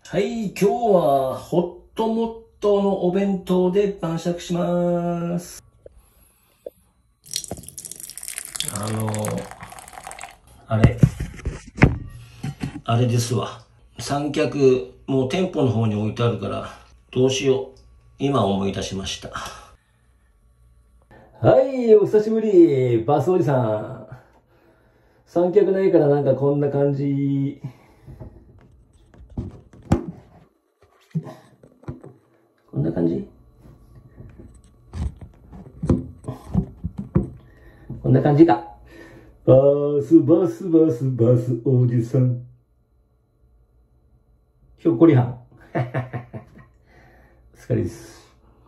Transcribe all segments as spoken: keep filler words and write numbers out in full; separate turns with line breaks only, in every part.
はい、今日はホットモットのお弁当で晩酌します。あのー、あれ、あれですわ。三脚、もう店舗の方に置いてあるから、どうしよう。今思い出しました。はい、お久しぶり、バスおじさん。三脚ないからなんかこんな感じ。こんな感じこんな感じか。バスバスバスバスおじさん。ひょっこりはん。お疲れです。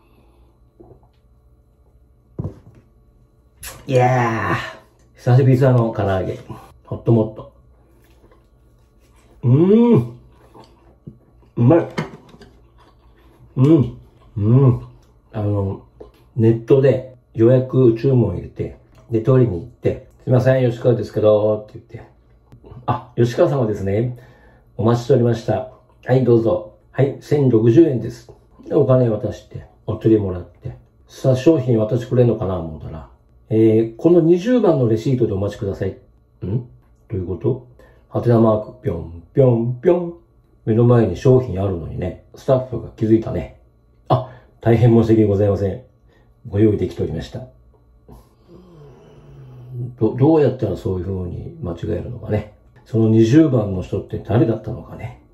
いやー、久しぶりのあの唐揚げ。ホットモット。うーん。うまい。うん。うん。あの、ネットで予約注文入れて、で、取りに行って、すいません、吉川ですけど、って言って。あ、吉川様ですね。お待ちしておりました。はい、どうぞ。はい、せんろくじゅうえんです。で、お金渡して、お釣りもらって。さあ、商品渡してくれんのかな思ったら、えー、このにじゅうばんのレシートでお待ちください。んどういうこと？はてなマーク、ぴょん、ぴょん、ぴょん。目の前に商品あるのにね、スタッフが気づいたね。あ、大変申し訳ございません。ご用意できておりました。ど、どうやったらそういう風に間違えるのかね。そのにじゅうばんの人って誰だったのかね。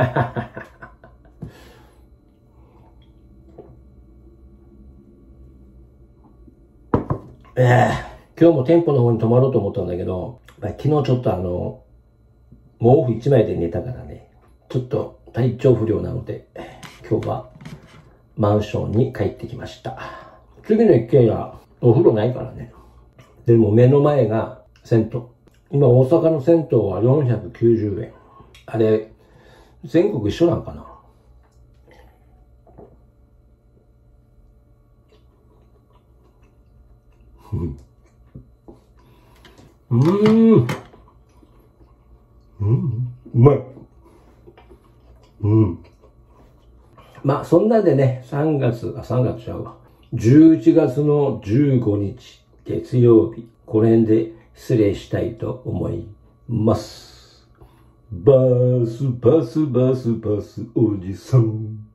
ええー、今日も店舗の方に泊まろうと思ったんだけど、昨日ちょっとあの、毛布一枚で寝たからね、ちょっと体調不良なので、今日はマンションに帰ってきました。次の一軒家、お風呂ないからね。でも目の前が銭湯。今大阪の銭湯はよんひゃくきゅうじゅうえん。あれ、全国一緒なんかな？うん。うーん。うん。うまい。うん。まあ、そんなんでね、さんがつ、あ、さんがつちゃうわ。じゅういちがつのじゅうごにち、月曜日。これで失礼したいと思います。バスバスバスバスおじさん。